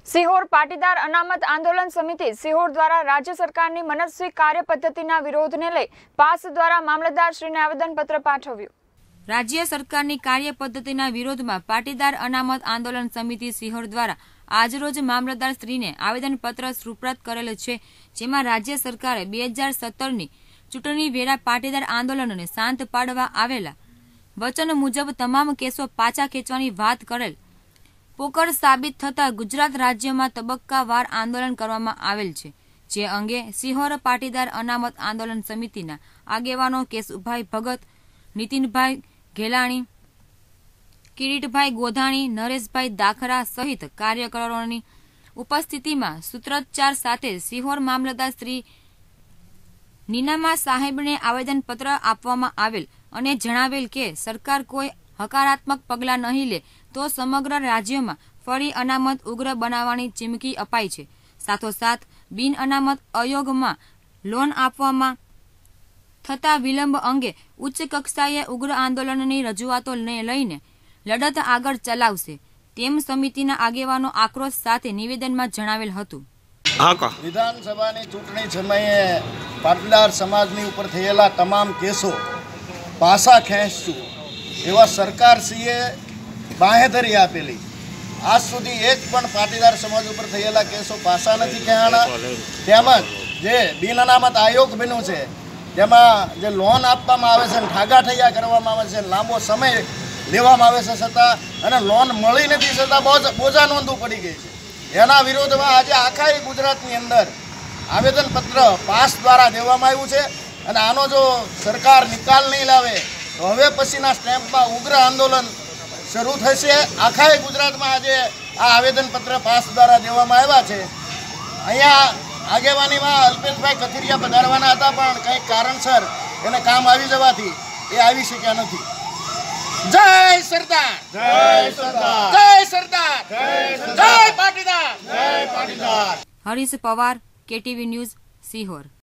સિહોર પાટીદાર અનામત આંદોલન સમિતિ સિહોર દ્વારા રાજ્ય સરકારની મનસ્વી કાર્યપદ્ધતિના વિરોધને લઈ પાસ દ્વારા મામલતદારશ્રીને આવેદનપત્ર પાઠવ્યું। રાજ્ય સરકારની કાર્યપદ્ધતિના વિરોધમાં પાટીદાર અનામત આંદોલન સમિતિ સિહોર દ્વારા આજરોજ મામલતદારશ્રીને આવેદનપત્ર સુપ્રત કરેલ છે, જેમાં રાજ્ય સરકારે 2017ની ચૂંટણી વેળા પાટીદાર આંદોલનને શાંત પાડવા આવેલા વચન મુજબ તમામ કેસો પાછા ખેંચવાની વાત કરેલ પોકળ સાબિત થતા ગુજરાત રાજ્યમાં તબક્કાવાર આંદોલન કરવામાં આવેલ છે, જે અંગે સિહોર પાટીદાર અનામત આંદોલન સમિતિના આગેવાનો કેશુભાઈ ભગત, નીતિનભાઈ ઘેલાણી, કિરીટભાઈ ગોધાણી, નરેશભાઈ દાખરા સહિત કાર્યકરોની ઉપસ્થિતિમાં સૂત્રોચ્ચાર સાથે સિહોર મામલતદાર શ્રી નીનામા સાહેબને આવેદનપત્ર આપવામાં આવેલ અને જણાવેલ કે સરકાર કોઈ હકારાત્મક પગલાં નહીં લે તો સમગ્ર રાજ્યમાં ફરી અનામત ઉગ્ર બનાવવાની ચીમકી અપાઈ છે। સાથોસાથ બિન અનામત આયોગમાં લોન આપવામાં થતા વિલંબ અંગે ઉચ્ચ કક્ષાએ ઉગ્ર આંદોલનની રજૂઆતોને લઈને લડત આગળ ચલાવશે તેમ સમિતિના આગેવાનો આક્રોશ સાથે નિવેદનમાં જણાવેલ હતું। વિધાનસભાની ચૂંટણી સમયે પાટીદાર સમાજની ઉપર થયેલા તમામ કેસો પાછા ખેંચશું એવા સરકારશ્રીએ બાંહેધરી આપેલી। આજ સુધી એક પણ પાટીદાર સમાજ ઉપર થયેલા કેસો પાછા નથી ખેંચાણા। તેમજ જે બિન અનામત આયોગ બન્યું છે તેમાં જે લોન આપવામાં આવે છે, ઠાગા ઠૈયા કરવામાં આવે છે, લાંબો સમય લેવામાં આવે છે છતાં અને લોન મળી નથી છતાં બોજા નોંધવું પડી ગઈ છે। એના વિરોધમાં આજે આખા ગુજરાતની અંદર આવેદનપત્ર પાસ દ્વારા દેવામાં આવ્યું છે અને આનો જો સરકાર નિકાલ નહીં લાવે તો હવે પછીના સ્ટેમ્પમાં ઉગ્ર આંદોલન શરૂ થશે। આખા ગુજરાતમાં આજે આ આવેદનપત્ર પાસ દ્વારા દેવામાં આવ્યા છે। અહીંયા આગેવાનીમાં અલ્પેશભાઈ કથિરિયા પધારવાના હતા, પણ કંઈક કારણસર એને કામ આવી જવાથી એ આવી શક્યા નથી। જય સરદાર, જય સરદાર, જય સરદાર, જય પાટીદાર, જય પાટીદાર। Harish Pawar, KTV news, Sihor.